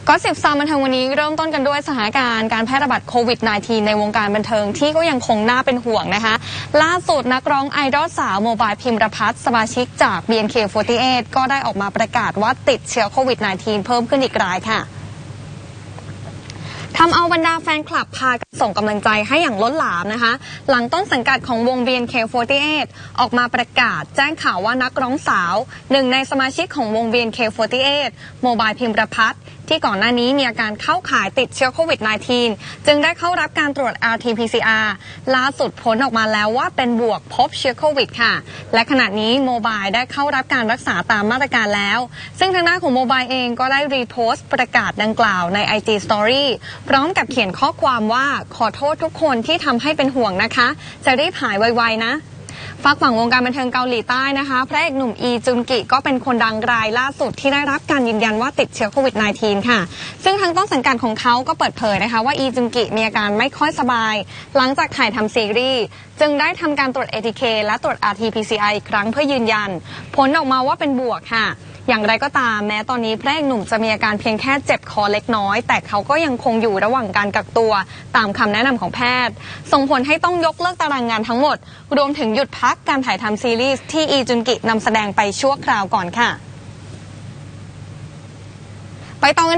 ก็13บันเทิงวันนี้เริ่มต้นกันด้วยสถานการณ์การแพร่ระบาดโควิด -19 ในวงการบันเทิงที่ก็ยังคงน่าเป็นห่วงนะคะล่าสุดนักร้องไอดอลสาวโมบายพิมรพัฒน์สมาชิกจาก BNK48 ก็ได้ออกมาประกาศว่าติดเชื้อโควิด -19 เพิ่มขึ้นอีกรายค่ะทำเอาบรรดาแฟนคลับพากันส่งกำลังใจให้อย่างล้นหลามนะคะหลังต้นสังกัดของวง BNK48 ออกมาประกาศแจ้งข่าวว่านักร้องสาวหนึ่งในสมาชิกของวง BNK48 โมบายพิมรพัฒน์ที่ก่อนหน้านี้มีอาการเข้าข่ายติดเชื้อโควิด -19 จึงได้เข้ารับการตรวจ RT-PCR ล่าสุดผลออกมาแล้วว่าเป็นบวกพบเชื้อโควิดค่ะและขณะนี้โมบายได้เข้ารับการรักษาตามมาตรการแล้วซึ่งทางด้านของโมบายเองก็ได้รีโพสต์ประกาศดังกล่าวใน IG Story พร้อมกับเขียนข้อความว่าขอโทษทุกคนที่ทำให้เป็นห่วงนะคะจะรีบหายไวๆนะฝากฝั่งวงการบันเทิงเกาหลีใต้นะคะพระเอกหนุ่มอีจุนกิก็เป็นคนดังรายล่าสุดที่ได้รับการยืนยันว่าติดเชื้อโควิด -19 ค่ะซึ่งทางต้นสังกัดของเขาก็เปิดเผยนะคะว่าอีจุนกิมีอาการไม่ค่อยสบายหลังจากถ่ายทำซีรีส์จึงได้ทำการตรวจ ATK และตรวจ RT-PCR อีกครั้งเพื่อยืนยันผลออกมาว่าเป็นบวกค่ะอย่างไรก็ตามแม้ตอนนี้พระเอกหนุ่มจะมีอาการเพียงแค่เจ็บคอเล็กน้อยแต่เขาก็ยังคงอยู่ระหว่างการกักตัวตามคำแนะนำของแพทย์ส่งผลให้ต้องยกเลิกตารางงานทั้งหมดรวมถึงหยุดพักการถ่ายทำซีรีส์ที่อีจุนกินำแสดงไปชั่วคราวก่อนค่ะไปต่อกัน